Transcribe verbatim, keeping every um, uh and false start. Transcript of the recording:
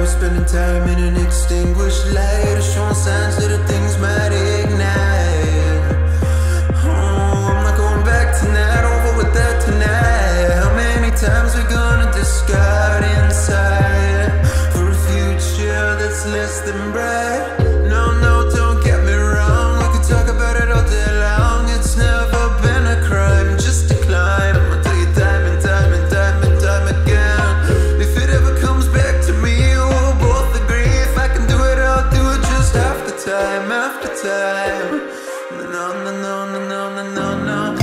we're spending time in an extinguished light, showing signs that the things might ignite. Oh, I'm not going back tonight, over with that tonight. How many times we gonna discard inside for a future that's less than bright? No, no, don't get me wrong, we could talk about it all day long. It's never been a crime just to climb. I'll tell you time and time and time and time again. If it ever comes back to me, we'll both agree. If I can do it, I'll do it just half the time, after time. No, no, no, no, no, no, no, no.